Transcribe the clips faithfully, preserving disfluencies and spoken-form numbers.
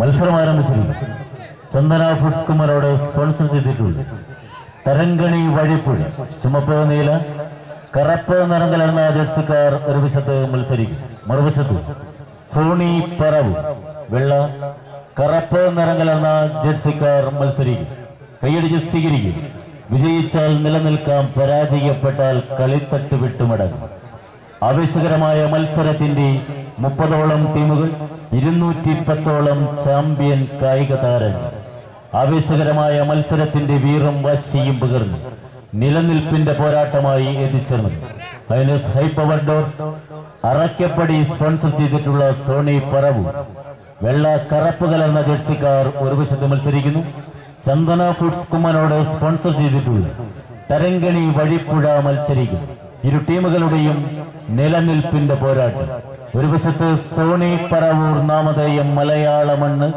മത്സരം ആരംഭിച്ചിരിക്കും. ചന്ദന foods കുമാരോട് sponsor ചെയ്തിട്ടുണ്ട്. തരങ്കണി വഴിപ്പുഴ ചുമപ്പ് നീല കറുപ്പ് നിറം കലർന്ന ജേഴ്സിക്കാർ ഒരു വശത്ത് മത്സരിക്കും. മറുവശത്ത് സോണി പറവു വെള്ള കറുപ്പ് നിറം കലർന്ന ജേഴ്സിക്കാർ മത്സരിക്കും. കൈയടിച്ച് സ്വീകരിക്കും. വിജയിച്ചാൽ നിലനിൽക്കാം, പരാജയപ്പെട്ടാൽ കളിത്തട്ട് വിട്ടുമടങ്ങും. ആവേശകരമായ മത്സരത്തിന്റെ മുപ്പതോളം ടീമുകൾ, ഇരുന്നൂറ്റി പത്തോളം ചാമ്പ്യൻ കായിക താരങ്ങൾ. ആവേശകരമായ മത്സരത്തിന്റെ വീറും വാശിയും പകർന്നു നിലനിൽപ്പിന്റെ പോരാട്ടമായി എത്തിച്ചേർന്നു. Highness high power door Arakkappady sponsor ചെയ്തിട്ടുള്ള സോണി പറവു വെള്ള കറുപ്പ് കലർന്ന ജേഴ്സിക്കാർ ഒരു വശത്ത് മത്സരിക്കുന്നു. ചന്ദന ഫുഡ്സ് കുമ്മനോട് സ്പോൺസർ ചെയ്തിട്ടുള്ള തരങ്കണി വഴിപ്പുഴ മത്സരിക്കും. ഇരു ടീമുകളുടെയും നിലനിൽപ്പിന്റെ പോരാട്ടം. ഒരു വശത്ത് സോണി പറവൂർ നാമധേയം മലയാള മണ്ണ്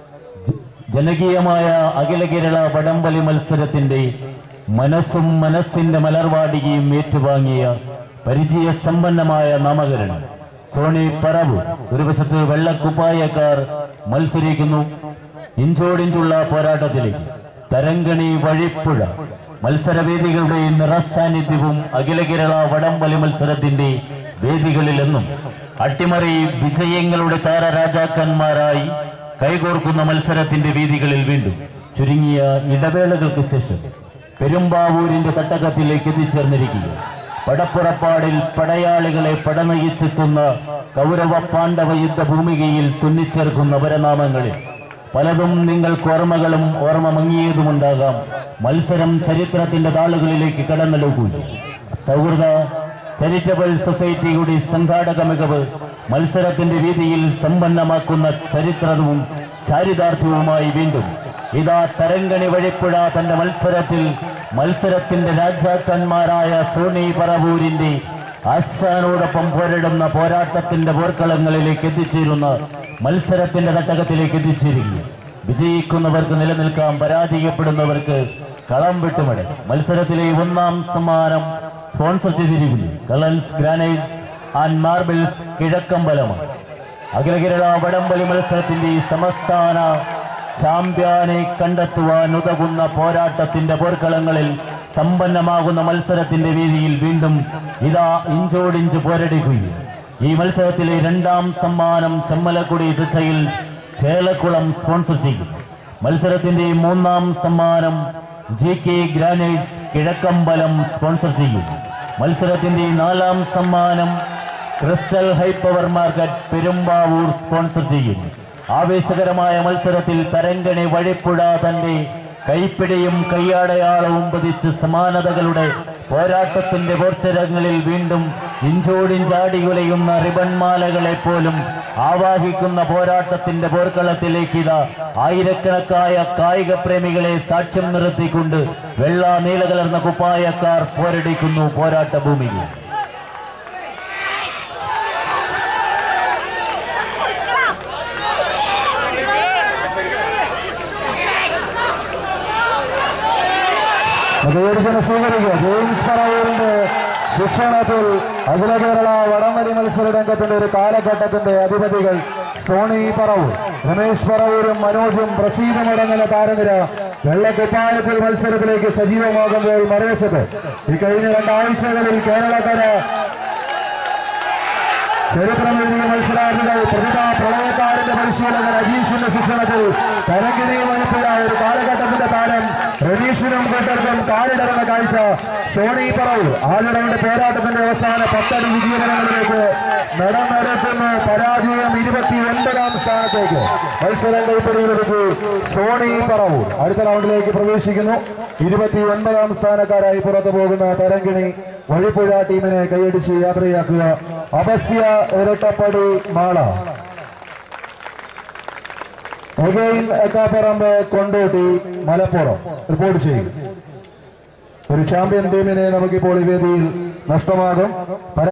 ജനകീയമായ അഖില കേരള വടംവലി മത്സരത്തിന്റെ മനസ്സും മനസ്സിന്റെ മലർവാടികയും ഏറ്റുവാങ്ങിയ പരിചയ സമ്പന്നമായ നാമകരണം സോണി പറവൂർ. ഒരു വശത്ത് വെള്ളക്കുപ്പായക്കാർ മത്സരിക്കുന്നു. ഇഞ്ചോടിഞ്ചുള്ള പോരാട്ടത്തിലേക്ക് തരങ്കണി വഴിപ്പുഴ മത്സരവേദികളുടെ നിറസാന്നിധ്യവും അഖില കേരള വടംവലി മത്സരത്തിന്റെ വേദികളിലെന്നും അട്ടിമറി വിജയങ്ങളുടെ താരരാജാക്കന്മാരായി കൈകോർക്കുന്ന മത്സരത്തിന്റെ വേദികളിൽ വീണ്ടും ചുരുങ്ങിയ ഇടവേളകൾക്ക് ശേഷം പെരുമ്പാവൂരിന്റെ തട്ടകത്തിലേക്ക് എത്തിച്ചേർന്നിരിക്കുക. പടപ്പുറപ്പാടിൽ പടയാളികളെ പടനയിച്ചെത്തുന്ന കൗരവ പാണ്ഡവ യുദ്ധഭൂമികയിൽ തുന്നിച്ചേർക്കുന്ന പരനാമങ്ങളിൽ പലതും നിങ്ങൾക്ക് ഓർമ്മകളും ഓർമ്മ മങ്ങിയതുമുണ്ടാകാം. മത്സരം ചരിത്രത്തിന്റെ താളുകളിലേക്ക് കടന്നെടുക്കും. സൗഹൃദ ചാരിറ്റബിൾ സൊസൈറ്റിയുടെ സംഘാടക മികവ് മത്സരത്തിന്റെ രീതിയിൽ സമ്പന്നമാക്കുന്ന ചരിത്രവും ചാരിതാർത്ഥ്യവുമായി വീണ്ടും ഇതാ തരങ്കണി വഴിപ്പുഴ തന്റെ മത്സരത്തിൽ മത്സരത്തിന്റെ രാജാക്കന്മാരായ സോണി പറവൂരിന്റെ ആശാനോടൊപ്പം പോരിടുന്ന പോരാട്ടത്തിന്റെ പോർക്കളങ്ങളിലേക്ക് എത്തിച്ചേരുന്ന മത്സരത്തിന്റെ തട്ടകത്തിലേക്ക് എത്തിച്ചേരുക. വിജയിക്കുന്നവർക്ക് നിലനിൽക്കാം, പരാജയപ്പെടുന്നവർക്ക് കളം വിട്ടുമട. മത്സരത്തിലെ ഒന്നാം സമ്മാനം സ്പോൺസർ ചെയ്തിരിക്കുന്നു കളൻസ് ഗ്രാനൈറ്റ്സ് ആൻഡ് മാർബിൾസ് കിഴക്കമ്പലമാണ്. അഖില കേരള വടംവലി മത്സരത്തിന്റെ സംസ്ഥാന ചാമ്പ്യനെ കണ്ടെത്തുവാൻ ഉതകുന്ന പോരാട്ടത്തിന്റെ പോർക്കളങ്ങളിൽ സമ്പന്നമാകുന്ന മത്സരത്തിന്റെ വേദിയിൽ വീണ്ടും ഇതാ ഇഞ്ചോടിഞ്ച് പോരടിക്കുകയും ഈ മത്സരത്തിലെ രണ്ടാം സമ്മാനം ചമ്മലക്കുടി ദിശയിൽ ചേലക്കുളം സ്പോൺസർ ചെയ്യും. മത്സരത്തിന്റെ മൂന്നാം സമ്മാനം G K granites Kizhakkambalam sponsor ചെയ്യും. മത്സരത്തിന്റെ നാലാം സമ്മാനം crystal high power market Perumbavoor sponsor ചെയ്യും. ആവേശകരമായ മത്സരത്തിൽ തരങ്കണി വഴിപ്പുഴ തന്റെ കൈപ്പിടിയും കയ്യാടയാളവും പതിച്ച് സമാനതകളുടെ പോരാട്ടത്തിന്റെ പോർച്ചരങ്ങളിൽ വീണ്ടും ഇഞ്ചോടിഞ്ചാടി ഉലയുന്ന റിബൺമാലകളെ പോലും ആവാഹിക്കുന്ന പോരാട്ടത്തിന്റെ പോർക്കളത്തിലേക്ക് ഇതാ ആയിരക്കണക്കായ കായിക പ്രേമികളെ സാക്ഷ്യം നിർത്തിക്കൊണ്ട് വെള്ള നീല കലർന്ന കുപ്പായക്കാർ പോരടിക്കുന്നു പോരാട്ട ഭൂമിയിൽ. സ്വീകരിക്കുക. ജെയിംസ് പറവൂരിന്റെ ശിക്ഷണത്തിൽ അഖില കേരള വടംവലി മത്സര രംഗത്തിന്റെ ഒരു കാലഘട്ടത്തിന്റെ അധിപതികൾ സോണി പറവൂർ, രമേശ് പറവൂരും മനോജും പ്രസീതമടങ്ങുന്ന താരനിര വെള്ളക്കുപ്പായത്തിൽ മത്സരത്തിലേക്ക് സജീവമാകുമ്പോൾ മറുവശത്ത് ഈ കഴിഞ്ഞ രണ്ടാഴ്ചകളിൽ കേരളക്കര ചരിത്രമെഴുതിയ മത്സരാർത്ഥികൾ പ്രതിഭ പ്രളയക്കാരന്റെ പരിശീലകൻ അജീഷിന്റെ ശിക്ഷണത്തിൽ തരങ്കിണി വഴിപ്പുഴ ഒരു കാലഘട്ടത്തിന്റെ താരം റനീഷിനും കൂട്ടർക്കും കാലിടറുന്ന കാഴ്ച സോണി പറവൂർ ആലിടവന്റെ പോരാട്ടത്തിന്റെ അവസാന പത്തടി വിജയഫലങ്ങളിലേക്ക് നടന്നെടുക്കുന്നു. പരാജയം ഇരുപത്തി ഒൻപതാം സ്ഥാനത്തേക്ക് മത്സരം കൈപ്പിടിയിലെടുത്തു സോണി പറവൂർ. അടുത്ത റൗണ്ടിലേക്ക് പ്രവേശിക്കുന്നു. ഇരുപത്തി ഒൻപതാം സ്ഥാനക്കാരായി പുറത്തു പോകുന്ന തരങ്കിണി വഴിപ്പുഴ ടീമിനെ കൈയടിച്ച് യാത്രയാക്കുക അപസ്യ ഇരട്ടപ്പടി മാള. ഒഗൈൻ എക്കാപ്പറമ്പ് കൊണ്ടോട്ടി മലപ്പുറം റിപ്പോർട്ട് ചെയ്യും. ഒരു ചാമ്പ്യൻ ടീമിനെ നമുക്കിപ്പോൾ ഈ വേദിയിൽ നഷ്ടമാകും.